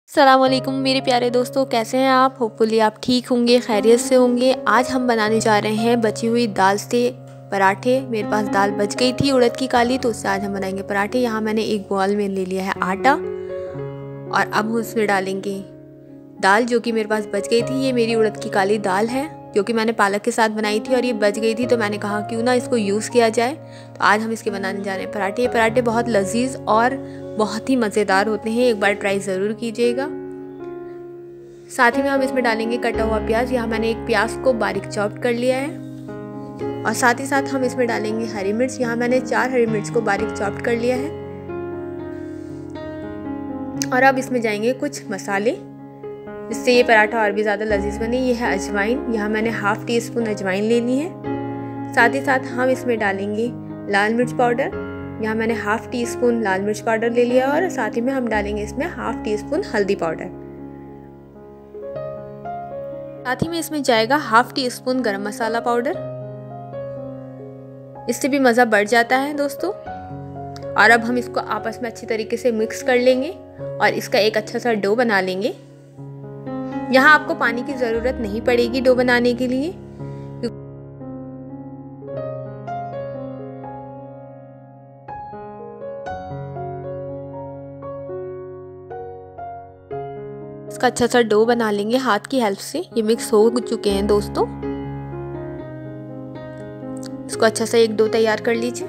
अस्सलाम वालेकुम मेरे प्यारे दोस्तों, कैसे हैं आप। होपफुली आप ठीक होंगे, खैरियत से होंगे। आज हम बनाने जा रहे हैं बची हुई दाल से पराठे। मेरे पास दाल बच गई थी उड़द की काली, तो उससे आज हम बनाएंगे पराठे। यहाँ मैंने एक बॉल में ले लिया है आटा और अब उसमें डालेंगे दाल जो कि मेरे पास बच गई थी। ये मेरी उड़द की काली दाल है जो कि मैंने पालक के साथ बनाई थी और ये बच गई थी, तो मैंने कहा क्यों ना इसको यूज़ किया जाए। तो आज हम इसके बनाने जा रहे हैं पराठे। ये पराठे बहुत लजीज और बहुत ही मज़ेदार होते हैं, एक बार ट्राई ज़रूर कीजिएगा। साथ ही में हम इसमें डालेंगे कटा हुआ प्याज। यहाँ मैंने एक प्याज को बारीक चॉप्ड कर लिया है और साथ ही साथ हम इसमें डालेंगे हरी मिर्च। यहाँ मैंने 4 हरी मिर्च को बारीक चॉप्ड कर लिया है। और अब इसमें जाएंगे कुछ मसाले जिससे ये पराठा और भी ज़्यादा लजीज बने। ये है अजवाइन। यहाँ मैंने हाफ टी स्पून अजवाइन लेनी है। साथ ही साथ हम इसमें डालेंगे लाल मिर्च पाउडर। यहाँ मैंने हाफ टी स्पून लाल मिर्च पाउडर ले लिया और साथ ही में हम डालेंगे इसमें हाफ टी स्पून हल्दी पाउडर। साथ ही में इसमें जाएगा हाफ टी स्पून गरम मसाला पाउडर। इससे भी मज़ा बढ़ जाता है दोस्तों। और अब हम इसको आपस में अच्छी तरीके से मिक्स कर लेंगे और इसका एक अच्छा सा डो बना लेंगे। यहाँ आपको पानी की ज़रूरत नहीं पड़ेगी डो बनाने के लिए। इसका अच्छा सा डो बना लेंगे हाथ की हेल्प से। ये मिक्स हो चुके हैं दोस्तों। इसको अच्छा सा एक डो तैयार कर लीजिए।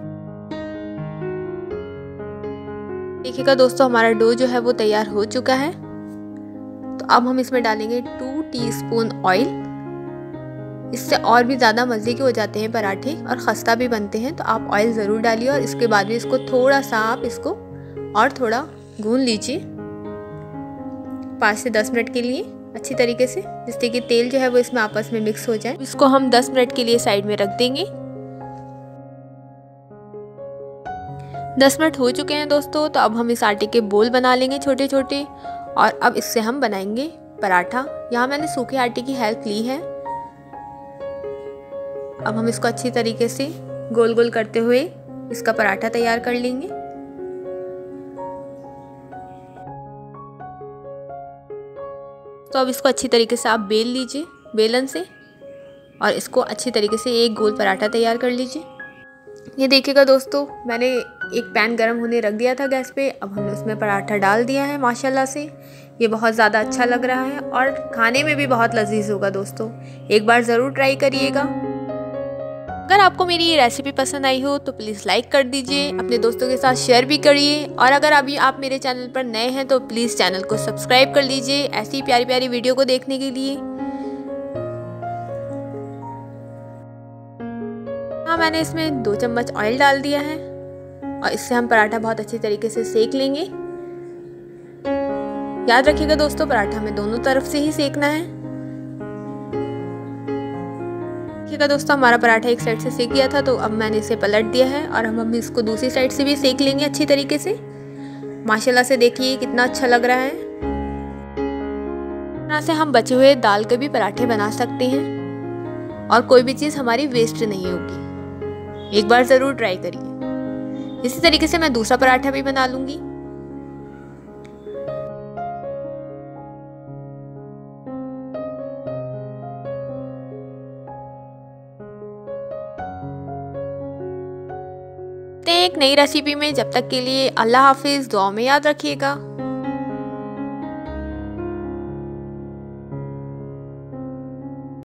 देखिएगा दोस्तों, हमारा डो जो है वो तैयार हो चुका है। तो अब हम इसमें डालेंगे 2 टीस्पून ऑयल। इससे और भी ज़्यादा मज़े के हो जाते हैं पराठे और खस्ता भी बनते हैं, तो आप ऑयल ज़रूर डालिए। और इसके बाद भी इसको थोड़ा सा आप इसको और थोड़ा भून लीजिए 5 से 10 मिनट के लिए अच्छी तरीके से, जिससे कि तेल जो है वो इसमें आपस में मिक्स हो जाए। इसको हम 10 मिनट के लिए साइड में रख देंगे। 10 मिनट हो चुके हैं दोस्तों। तो अब हम इस आटे के बोल बना लेंगे छोटे छोटे और अब इससे हम बनाएंगे पराठा। यहाँ मैंने सूखे आटे की हेल्प ली है। अब हम इसको अच्छी तरीके से गोल गोल करते हुए इसका पराठा तैयार कर लेंगे। तो अब इसको अच्छी तरीके से आप बेल लीजिए बेलन से और इसको अच्छी तरीके से एक गोल पराठा तैयार कर लीजिए। ये देखिएगा दोस्तों, मैंने एक पैन गरम होने रख दिया था गैस पे। अब हमने उसमें पराठा डाल दिया है। माशाल्लाह से ये बहुत ज़्यादा अच्छा लग रहा है और खाने में भी बहुत लजीज होगा दोस्तों। एक बार ज़रूर ट्राई करिएगा। अगर आपको मेरी ये रेसिपी पसंद आई हो तो प्लीज़ लाइक कर दीजिए, अपने दोस्तों के साथ शेयर भी करिए। और अगर अभी आप मेरे चैनल पर नए हैं तो प्लीज़ चैनल को सब्सक्राइब कर लीजिए ऐसी प्यारी प्यारी वीडियो को देखने के लिए। हाँ, मैंने इसमें 2 चम्मच ऑयल डाल दिया है और इससे हम पराठा बहुत अच्छी तरीके से सेक लेंगे। याद रखिएगा दोस्तों, पराठा हमें दोनों तरफ से ही सेकना है। देखिएगा दोस्तों, हमारा पराठा एक साइड से सेक गया था, तो अब मैंने इसे पलट दिया है और हम इसको दूसरी साइड से भी सेक लेंगे अच्छी तरीके से। माशाल्लाह से देखिए कितना अच्छा लग रहा है। इस तरह से हम बचे हुए दाल के भी पराठे बना सकते हैं और कोई भी चीज़ हमारी वेस्ट नहीं होगी। एक बार ज़रूर ट्राई करिए। इसी तरीके से मैं दूसरा पराठा भी बना लूँगी। एक नई रेसिपी में, जब तक के लिए अल्लाह हाफिज़। दुआ में याद रखिएगा।